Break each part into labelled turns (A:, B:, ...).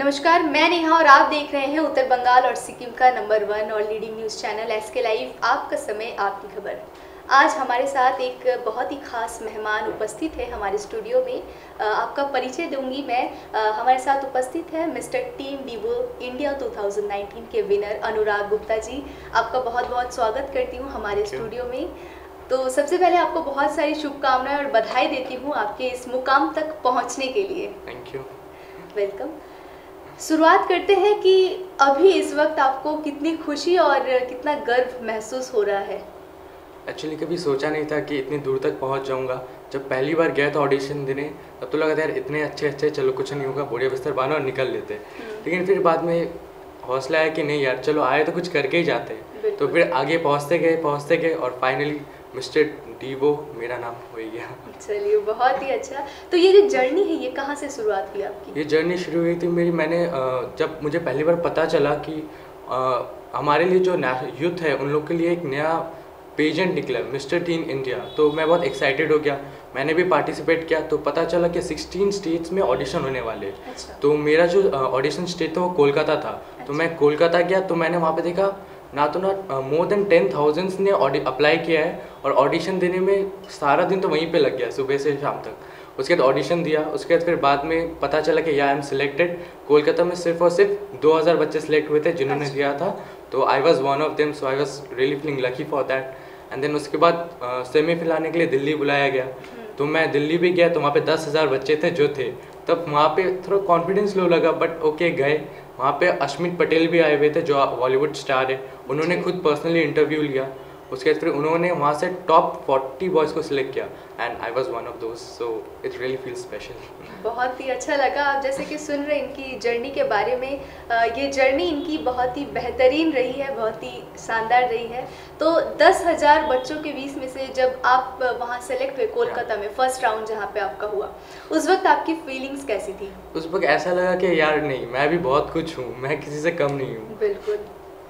A: नमस्कार, मैं नेहा और आप देख रहे हैं उत्तर बंगाल और सिक्किम का नंबर 1 और leading news channel SK live. आपका समय आपकी खबर। आज हमारे साथ एक बहुत ही खास मेहमान उपस्थित है हमारे स्टूडियो में। आपका परिचय दूंगी मैं। हमारे साथ उपस्थित है मिस्टर टीम डीवो इंडिया 2019 के विनर अनुराग गुप्ता जी। आपका बहुत बहुत स्वागत करती हूँ हमारे स्टूडियो में। तो सबसे पहले आपको बहुत सारी शुभकामनाएं और बधाई देती हूँ आपके इस मुकाम तक पहुँचने के लिए।
B: Thank you.
A: वेलकम। शुरुआत करते हैं कि अभी इस वक्त आपको कितनी खुशी और कितना गर्व महसूस हो रहा है।
B: एक्चुअली कभी सोचा नहीं था कि इतनी दूर तक पहुंच जाऊंगा। जब पहली बार गया था ऑडिशन देने तब तो लगा था यार इतने अच्छे चलो कुछ नहीं होगा, बोरिया बिस्तर बांधो और निकल लेते। लेकिन फिर बाद में हौसला आया कि नहीं यार चलो आए तो कुछ करके ही जाते। तो फिर आगे पहुँचते गए और फाइनली मिस्टर डीवो मेरा नाम हो गया।
A: चलिए बहुत ही अच्छा। तो ये जो जर्नी है ये कहाँ से शुरुआत हुई आपकी?
B: ये जर्नी शुरू हुई थी मेरी, मैंने जब मुझे पहली बार पता चला कि हमारे लिए जो यूथ है उन लोग के लिए एक नया पेजेंट निकला मिस्टर टीन इंडिया, तो मैं बहुत एक्साइटेड हो गया। मैंने भी पार्टिसिपेट किया तो पता चला कि 16 स्टेट्स में ऑडिशन होने वाले।
A: अच्छा।
B: तो मेरा जो ऑडिशन स्टेट था वो कोलकाता था।
A: अच्छा।
B: तो मैं कोलकाता गया तो मैंने वहाँ पे देखा ना मोर देन 10,000 ने अप्लाई किया है और ऑडिशन देने में सारा दिन तो वहीं पे लग गया सुबह से शाम तक। उसके बाद ऑडिशन दिया, उसके बाद फिर बाद में पता चला कि आई एम सिलेक्टेड। कोलकाता में सिर्फ और सिर्फ 2000 बच्चे सिलेक्ट हुए थे जिन्होंने दिया था, तो I was one of them, so I was really feeling lucky for that. And then उसके बाद सेमीफाइनल आने के लिए दिल्ली बुलाया गया। तो मैं दिल्ली भी गया तो वहाँ पे 10,000 बच्चे थे जो थे, तब वहाँ पे थोड़ा कॉन्फिडेंस लो लगा, बट ओके गए। वहाँ पे अश्मित पटेल भी आए हुए थे जो बॉलीवुड स्टार है, उन्होंने खुद पर्सनली इंटरव्यू लिया। उसके बाद फिर उन्होंने वहाँ से टॉप 40 बॉयज़ को सिलेक्ट किया and I was one of those, so it really feel special.
A: बहुत ही अच्छा लगा। आप जैसे कि सुन रहे इनकी जर्नी के बारे में। ये जर्नी इनकी बहुत ही बेहतरीन रही है, बहुत ही शानदार रही है। तो 10,000 बच्चों के बीच में से जब आप वहाँ सेलेक्ट हुए कोलकाता में फर्स्ट राउंड जहाँ पे आपका हुआ, उस वक्त आपकी फीलिंग्स कैसी थी?
B: उस वक्त ऐसा लगा कि यार नहीं, मैं भी बहुत कुछ हूँ, मैं किसी से कम नहीं हूँ।
A: बिल्कुल।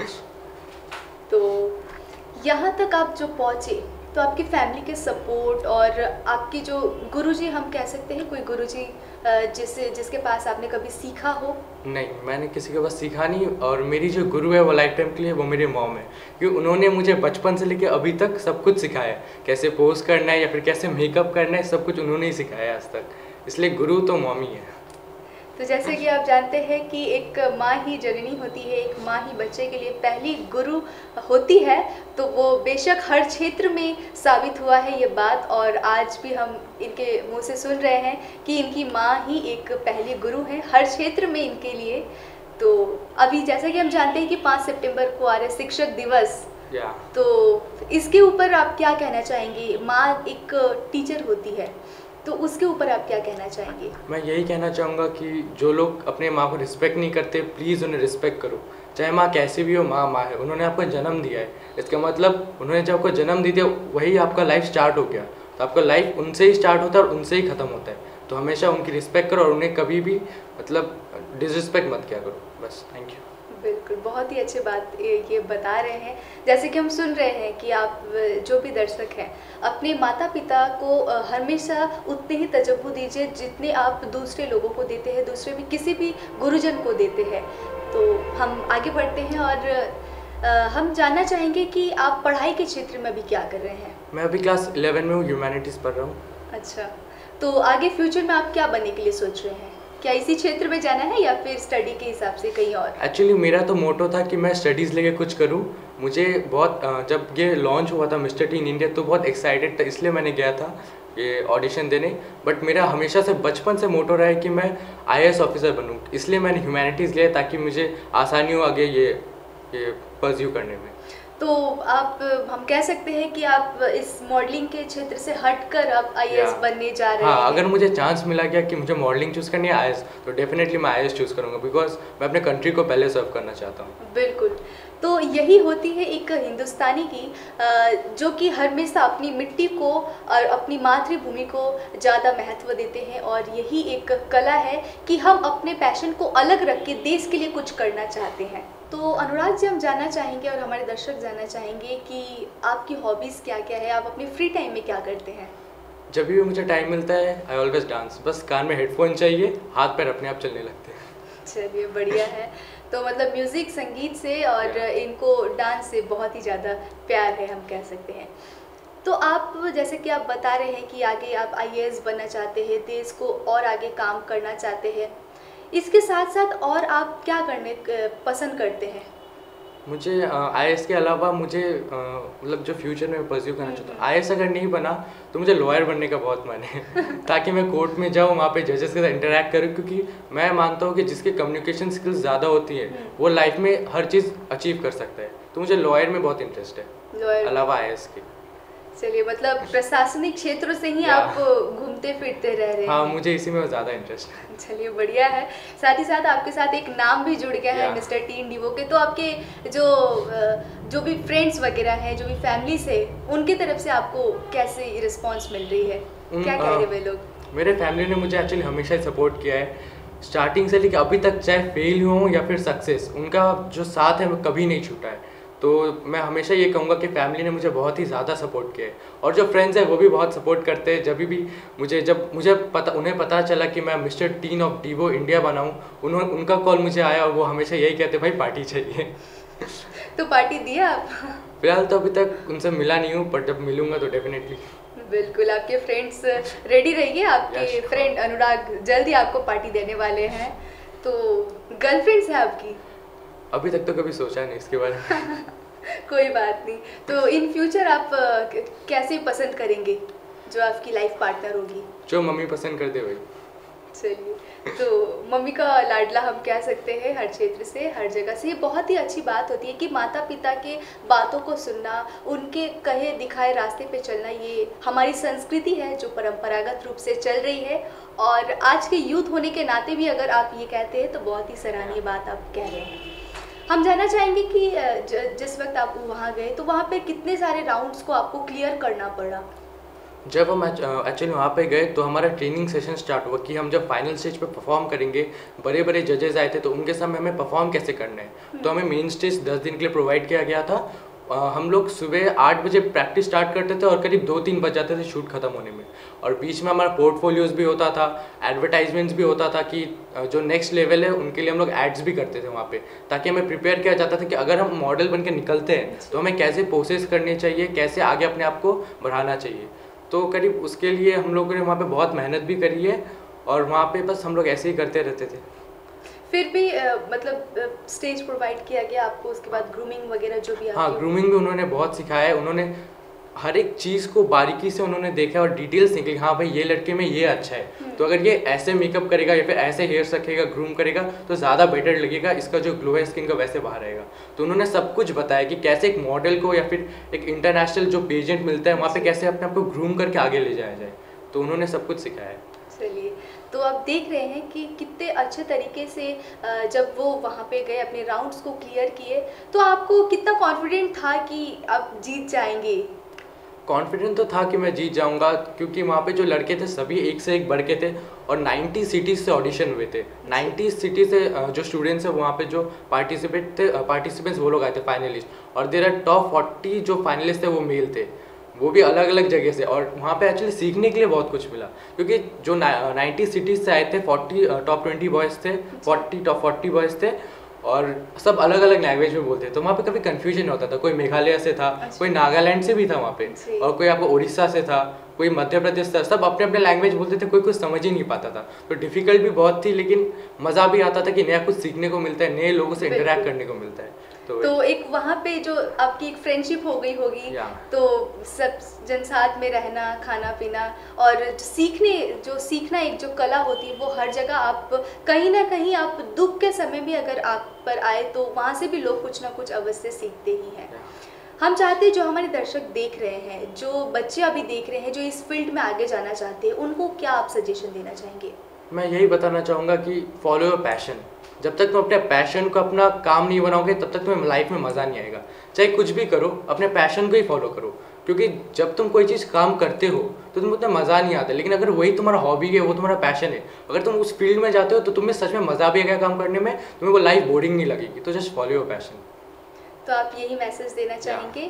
A: तो यहाँ तक आप जो पहुँचे तो आपकी फैमिली के सपोर्ट और आपकी जो गुरुजी, हम कह सकते हैं कोई गुरुजी जिसके पास आपने कभी सीखा हो?
B: नहीं, मैंने किसी के पास सीखा नहीं, और मेरी जो गुरु है वो लाइफ टाइम के लिए वो मेरी मॉम है, क्योंकि उन्होंने मुझे बचपन से लेकर अभी तक सब कुछ सिखाया है। कैसे पोज करना है या फिर कैसे मेकअप करना है, सब कुछ उन्होंने ही सिखाया है आज तक, इसलिए गुरु तो मॉम ही है।
A: तो जैसे कि आप जानते हैं कि एक माँ ही जननी होती है, एक माँ ही बच्चे के लिए पहली गुरु होती है, तो वो बेशक हर क्षेत्र में साबित हुआ है ये बात, और आज भी हम इनके मुंह से सुन रहे हैं कि इनकी माँ ही एक पहली गुरु है हर क्षेत्र में इनके लिए। तो अभी जैसा कि हम जानते हैं कि 5 सितंबर को आ रहे शिक्षक दिवस, तो इसके ऊपर आप क्या कहना चाहेंगे? माँ एक टीचर होती है, तो उसके ऊपर आप क्या कहना चाहेंगे?
B: मैं यही कहना चाहूँगा कि जो लोग अपने माँ को रिस्पेक्ट नहीं करते, प्लीज़ उन्हें रिस्पेक्ट करो। चाहे माँ कैसी भी हो, माँ माँ है, उन्होंने आपको जन्म दिया है। इसका मतलब उन्होंने जब आपको जन्म दी दिया वही आपका लाइफ स्टार्ट हो गया, तो आपका लाइफ उनसे ही स्टार्ट होता है और उनसे ही ख़त्म होता है। तो हमेशा उनकी रिस्पेक्ट करो और उन्हें कभी भी मतलब डिसरिस्पेक्ट मत किया करो, बस। Thank you.
A: बिल्कुल, बहुत ही अच्छी बात ये बता रहे हैं। जैसे कि हम सुन रहे हैं कि आप जो भी दर्शक हैं अपने माता पिता को हमेशा उतने ही तजब्बु दीजिए जितने आप दूसरे लोगों को देते हैं, दूसरे भी किसी भी गुरुजन को देते हैं। तो हम आगे बढ़ते हैं और हम जानना चाहेंगे कि आप पढ़ाई के क्षेत्र में अभी क्या कर रहे हैं?
B: मैं अभी क्लास 11 में हूँ, ह्यूमैनिटीज़ पढ़ रहा हूँ।
A: अच्छा, तो आगे फ्यूचर में आप क्या बनने के लिए सोच रहे हैं? क्या इसी क्षेत्र में जाना है या फिर स्टडी के हिसाब से कहीं और?
B: एक्चुअली मेरा तो मोटो था कि मैं स्टडीज़ लेके कुछ करूं। मुझे बहुत जब ये लॉन्च हुआ था मिस्टर टीन इंडिया तो बहुत एक्साइटेड था, इसलिए मैंने गया था ये ऑडिशन देने। बट मेरा हमेशा से बचपन से मोटो रहा है कि मैं IAS ऑफिसर बनूं, इसलिए मैंने ह्यूमैनिटीज़ लिया ताकि मुझे आसानी हो आगे ये परस्यू करने में।
A: तो आप, हम कह सकते हैं कि आप इस मॉडलिंग के क्षेत्र से हटकर अब IAS बनने जा रहे हैं।
B: हाँ, अगर मुझे चांस मिला गया कि मुझे मॉडलिंग चूज़ करनी है IAS, तो डेफिनेटली मैं IAS चूज़ करूँगा, बिकॉज मैं अपने कंट्री को पहले सर्व करना चाहता हूँ।
A: बिल्कुल। तो यही होती है एक हिंदुस्तानी की, जो कि हमेशा अपनी मिट्टी को और अपनी मातृभूमि को ज़्यादा महत्व देते हैं, और यही एक कला है कि हम अपने पैशन को अलग रख के देश के लिए कुछ करना चाहते हैं। तो अनुराग जी, हम जानना चाहेंगे और हमारे दर्शक जानना चाहेंगे कि आपकी हॉबीज़ क्या क्या है, आप अपने फ्री टाइम में क्या करते हैं?
B: जब भी मुझे टाइम मिलता है आई ऑलवेज डांस, बस कान में हेडफोन चाहिए, हाथ पैर अपने आप चलने लगते हैं।
A: चलिए बढ़िया है। तो मतलब म्यूज़िक, संगीत से और इनको डांस से बहुत ही ज़्यादा प्यार है, हम कह सकते हैं। तो आप जैसे कि आप बता रहे हैं कि आगे आप आईएएस बनना चाहते हैं, देश को और आगे काम करना चाहते हैं। इसके साथ-साथ और आप क्या करने पसंद करते हैं?
B: मुझे आईएएस के अलावा मुझे मतलब जो फ्यूचर में परस्यू करना चाहता हूँ, आईएएस अगर नहीं बना तो मुझे लॉयर बनने का बहुत मन है ताकि मैं कोर्ट में जाऊँ, वहाँ पे जजेस के साथ इंटरेक्ट करूँ, क्योंकि मैं मानता हूँ कि जिसकी कम्युनिकेशन स्किल्स ज़्यादा होती है वो लाइफ में हर चीज़ अचीव कर सकता है। तो मुझे लॉयर में बहुत इंटरेस्ट है अलावा आईएएस के।
A: चलिए, मतलब प्रशासनिक क्षेत्रों से ही आप घूमते फिरते रह रहे हैं।
B: हाँ, मुझे इसी में ज़्यादा इंटरेस्ट है।
A: चलिए बढ़िया है। साथ ही साथ आपके साथ एक नाम भी जुड़ गया है मिस्टर टी इंडिगो के। तो आपके जो भी फ्रेंड्स वगैरह हैं, जो भी फैमिली से, उनकी तरफ से आपको कैसे रिस्पांस मिल रही है? क्या कह रहे वे लोग?
B: मेरे फैमिली ने मुझे एक्चुअली हमेशा ही सपोर्ट किया है, स्टार्टिंग से लेकर अभी तक, चाहे फेल हुआ हूँ या फिर सक्सेस, उनका जो साथ है वो कभी नहीं छूटा है। तो मैं हमेशा ये कहूँगा कि फैमिली ने मुझे बहुत ही ज़्यादा सपोर्ट किया है, और जो फ्रेंड्स हैं वो भी बहुत सपोर्ट करते हैं। जब मुझे उन्हें पता चला कि मैं mister teen of Divo India बना हूँ, उनका कॉल मुझे आया और वो हमेशा यही कहते, भाई पार्टी चाहिए।
A: तो पार्टी दिया आप?
B: फिलहाल तो अभी तक उनसे मिला नहीं हूँ, पर जब मिलूंगा तो डेफिनेटली।
A: बिल्कुल, आपके फ्रेंड्स रेडी रहिए। आपके फ्रेंड अनुराग जल्दी आपको पार्टी देने वाले हैं। तो गर्लफ्रेंड्स है आपकी?
B: अभी तक तो कभी सोचा नहीं इसके बारे में।
A: कोई बात नहीं। तो इन फ्यूचर आप कैसे पसंद करेंगे जो आपकी लाइफ पार्टनर होगी?
B: जो मम्मी पसंद कर दे भाई।
A: चलिए, तो मम्मी का लाडला हम कह सकते हैं हर क्षेत्र से, हर जगह से। ये बहुत ही अच्छी बात होती है कि माता पिता के बातों को सुनना, उनके कहे दिखाए रास्ते पे चलना, ये हमारी संस्कृति है जो परंपरागत रूप से चल रही है। और आज के यूथ होने के नाते भी अगर आप ये कहते हैं तो बहुत ही सराहनीय बात आप कह रहे हैं। हम जानना चाहेंगे कि जिस वक्त आप वहाँ गए तो वहाँ पे कितने सारे राउंड्स को आपको क्लियर करना पड़ा?
B: जब हम एक्चुअली वहाँ पे गए तो हमारा ट्रेनिंग सेशन स्टार्ट हुआ कि हम जब फाइनल स्टेज पे परफॉर्म करेंगे, बड़े बड़े जजेस आए थे तो उनके सामने हमें परफॉर्म कैसे करना है। तो हमें मेन स्टेज 10 दिन के लिए प्रोवाइड किया गया था। हम लोग सुबह 8 बजे प्रैक्टिस स्टार्ट करते थे और करीब 2-3 बज जाते थे शूट खत्म होने में। और बीच में हमारा पोर्टफोलियोज़ भी होता था, एडवर्टाइजमेंट्स भी होता था कि जो नेक्स्ट लेवल है उनके लिए हम लोग एड्स भी करते थे वहाँ पे, ताकि हमें प्रिपेयर किया जाता था कि अगर हम मॉडल बन के निकलते हैं तो हमें कैसे प्रोसेस करने चाहिए, कैसे आगे अपने आप को बढ़ाना चाहिए। तो करीब उसके लिए हम लोगों ने वहाँ पे बहुत मेहनत भी करी है, और वहाँ पे बस हम लोग ऐसे ही करते रहते थे।
A: फिर भी मतलब स्टेज प्रोवाइड किया गया आपको, उसके बाद ग्रूमिंग वगैरह जो भी?
B: हाँ, ग्रूमिंग भी उन्होंने बहुत सिखाया है। उन्होंने हर एक चीज़ को बारीकी से उन्होंने देखा और डिटेल्स निकली, हाँ भाई ये लड़के में ये अच्छा है, तो अगर ये ऐसे मेकअप करेगा या फिर ऐसे हेयर्स रखेगा, ग्रूम करेगा तो ज़्यादा बेटर लगेगा, इसका जो ग्लो है स्किन का वैसे बाहर रहेगा। तो उन्होंने सब कुछ बताया कि कैसे एक मॉडल को या फिर एक इंटरनेशनल जो पेजेंट मिलता है वहाँ पे कैसे अपने आप को ग्रूम करके आगे ले जाया जाए। तो उन्होंने सब कुछ सिखाया है।
A: चलिए, तो आप देख रहे हैं कि कितने अच्छे तरीके से जब वो वहाँ पे गए, अपने राउंड्स को क्लियर किए, तो आपको कितना कॉन्फिडेंट था कि आप जीत जाएंगे?
B: कॉन्फिडेंट तो था कि मैं जीत जाऊंगा, क्योंकि वहाँ पे जो लड़के थे सभी एक से एक बढ़ के थे, और 90 सिटीज़ से ऑडिशन हुए थे। 90 सिटी से जो स्टूडेंट्स हैं वहाँ पे जो पार्टिसिपेंट्स वो लोग आए थे फाइनलिस्ट, और देयर आर टॉप 40 जो फाइनलिस्ट थे वो मेल थे, वो भी अलग अलग जगह से। और वहाँ पे एक्चुअली सीखने के लिए बहुत कुछ मिला, क्योंकि जो 90 सिटीज़ से आए थे 40 टॉप 20 बॉयज़ थे, 40 टॉप 40 बॉयज़ थे, और सब अलग अलग लैंग्वेज में बोलते हैं। तो वहाँ पे कभी कंफ्यूजन होता था, कोई मेघालय से था, कोई नागालैंड से भी था वहाँ पे, और कोई आपको उड़ीसा से था, कोई मध्य प्रदेश था, सब अपने अपने लैंग्वेज बोलते थे, कोई कुछ समझ ही नहीं पाता था। तो डिफ़िकल्ट भी बहुत थी, लेकिन मज़ा भी आता था कि नया कुछ सीखने को मिलता है, नए लोगों से इंटरेक्ट करने को मिलता है।
A: तो एक वहाँ पे जो आपकी एक फ्रेंडशिप हो गई होगी, तो सब जन साथ में रहना, खाना पीना, और सीखना एक जो कला होती है वो हर जगह आप कहीं ना कहीं, आप दुख के समय भी अगर आप पर आए तो वहाँ से भी लोग कुछ ना कुछ अवश्य सीखते ही हैं। हम चाहते हैं जो हमारे दर्शक देख रहे हैं, जो बच्चे अभी देख रहे हैं, जो इस फील्ड में आगे जाना चाहते हैं, उनको क्या आप सजेशन देना चाहेंगे?
B: मैं यही बताना चाहूँगा कि फॉलो योर पैशन। जब तक तुम अपने पैशन को अपना काम नहीं बनाओगे तब तक तुम्हें लाइफ में मज़ा नहीं आएगा। चाहे कुछ भी करो, अपने पैशन को ही फॉलो करो, क्योंकि जब तुम कोई चीज़ काम करते हो तो तुम्हें उतना मज़ा नहीं आता। लेकिन अगर वही तुम्हारा हॉबी है, वो तुम्हारा पैशन है, अगर तुम उस फील्ड में जाते हो तो तुम्हें सच में मज़ा भी आएगा काम करने में, तुम्हें वो लाइफ बोरिंग नहीं लगेगी। तो जस्ट फॉलो योर पैशन।
A: तो आप यही मैसेज देना चाहेंगे?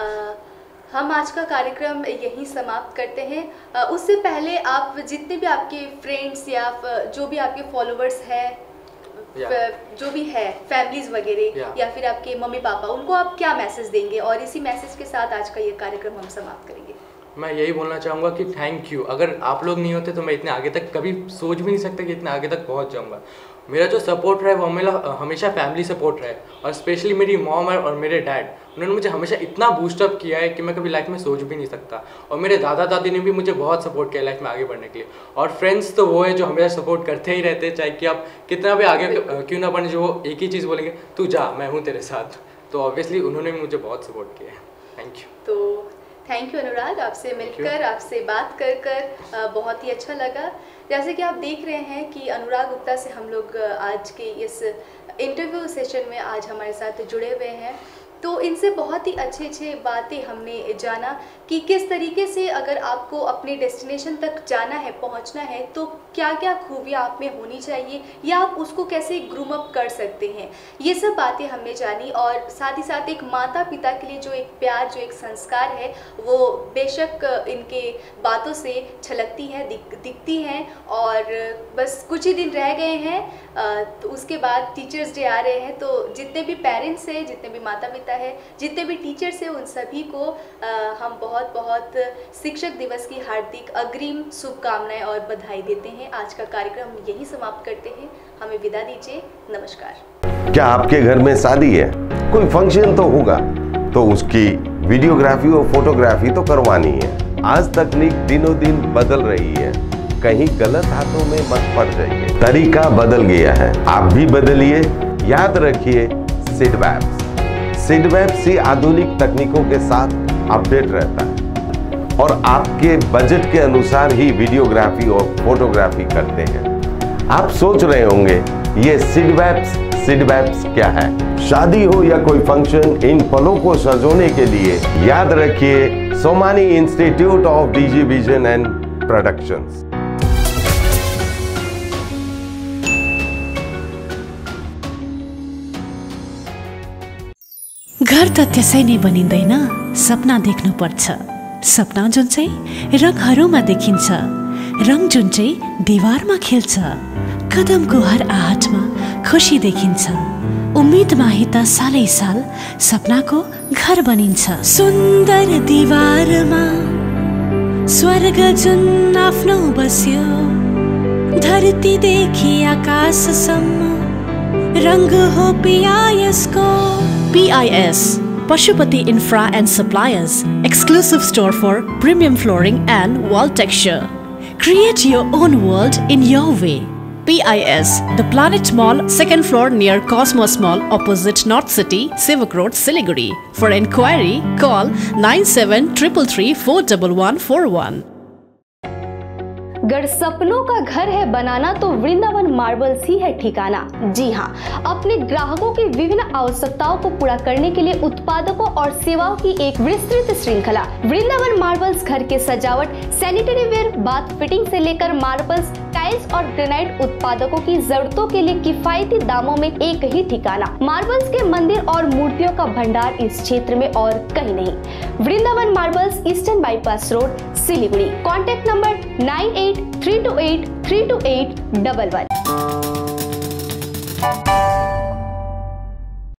A: हम आज का कार्यक्रम यहीं समाप्त करते हैं। उससे पहले आप जितने भी आपके फ्रेंड्स या जो भी आपके फॉलोवर्स हैं जो भी है फैमिलीज वगैरह या फिर आपके मम्मी पापा, उनको आप क्या मैसेज देंगे? और इसी मैसेज के साथ आज का ये कार्यक्रम हम समाप्त करेंगे।
B: मैं यही बोलना चाहूँगा कि थैंक यू। अगर आप लोग नहीं होते तो मैं इतने आगे तक कभी सोच भी नहीं सकता कि इतने आगे तक पहुँच जाऊँगा। मेरा जो सपोर्ट रहा है वो हमेशा फैमिली सपोर्ट रहा है, और स्पेशली मेरी मॉम और मेरे डैड, उन्होंने मुझे हमेशा इतना बूस्टअप किया है कि मैं कभी लाइफ में सोच भी नहीं सकता। और मेरे दादा दादी ने भी मुझे बहुत सपोर्ट किया लाइफ में आगे बढ़ने के लिए। और फ्रेंड्स तो वो है जो हमेशा सपोर्ट करते ही रहते हैं, चाहे कि आप कितना भी आगे क्यों ना बढ़ने, जो वो एक ही चीज़ बोलेंगे, तू जा, मैं हूँ तेरे साथ। तो ऑब्वियसली उन्होंने भी मुझे बहुत सपोर्ट किया है। Thank you.
A: तो थैंक यू अनुराग, आपसे मिलकर, आपसे बात कर बहुत ही अच्छा लगा। जैसे कि आप देख रहे हैं कि अनुराग गुप्ता से हम लोग आज के इस इंटरव्यू सेशन में आज हमारे साथ जुड़े हुए हैं। तो इनसे बहुत ही अच्छी बातें हमने जाना कि किस तरीके से अगर आपको अपने डेस्टिनेशन तक जाना है, पहुंचना है, तो क्या क्या खूबियाँ आप में होनी चाहिए या आप उसको कैसे ग्रूम अप कर सकते हैं, ये सब बातें हमने जानी। और साथ ही साथ एक माता पिता के लिए जो एक प्यार, जो एक संस्कार है, वो बेशक इनके बातों से छलकती हैं, दिखती हैं। और बस कुछ ही दिन रह गए हैं, तो उसके बाद टीचर्स डे आ रहे हैं। तो जितने भी पेरेंट्स हैं, जितने भी माता पिता है, जितने भी टीचर्स हैं, उन सभी को हम बहुत बहुत शिक्षक दिवस की हार्दिक अग्रिम शुभकामनाएं और बधाई देते हैं। आज का कार्यक्रम हम यही समाप्त करते हैं। हमें विदा दीजिए। नमस्कार।
C: क्या आपके घर में शादी है, कोई फंक्शन तो होगा, तो उसकी वीडियोग्राफी और फोटोग्राफी तो करवानी है। आज तकनीक दिनों दिन बदल रही है, कहीं गलत हाथों में मत पड़ जाइए। तरीका बदल गया है, आप भी बदलिए। याद रखिए, सिडवैप्स ही आधुनिक तकनीकों के साथ अपडेट रहता है और आपके बजट के अनुसार ही वीडियोग्राफी और फोटोग्राफी करते हैं। आप सोच रहे होंगे ये सिडवैप्स क्या है? शादी हो या कोई फंक्शन, इन पलों को सजोने के लिए याद रखिए Somani institute of digi vision and productions.
D: घर त त्यसै नै बनिँदैन, सपना देख्नुपर्छ। सपना जुन चाहिँ रङहरूमा देखिन्छ, रङ जुन चाहिँ दिवारमा खेल्छ। कदमको हर आहटमा खुसी देखिन्छ, उम्मेदमा ही त सालै साल सपनाको घर बनिन्छ। सुन्दर दिवारमा स्वर्ग जुन आफ्नो बस्यो, धरतीदेखि आकाशसम्म रङ हो पिआइएसको। PIS, Pashupati Infra and Suppliers, exclusive store for premium flooring and wall texture. Create your own world in your way. PIS, The Planet Mall, 2nd floor near Cosmos Mall, opposite North City, Sivak Road, Siliguri. For enquiry, call 9733341141.
E: अगर सपनों का घर है बनाना तो Vrindavan marbles ही है ठिकाना। जी हाँ, अपने ग्राहकों की विभिन्न आवश्यकताओं को पूरा करने के लिए उत्पादकों और सेवाओं की एक विस्तृत श्रृंखला। वृंदावन मार्बल्स घर के सजावट, सैनिटरी वेयर, बाथ फिटिंग से लेकर मार्बल्स, टाइल्स और ग्रेनाइट उत्पादकों की जरूरतों के लिए किफायती दामों में एक ही ठिकाना। मार्बल्स के मंदिर और मूर्तियों का भंडार इस क्षेत्र में और कहीं नहीं। Vrindavan marbles, eastern bypass road, Siliguri. Contact number 9832832811।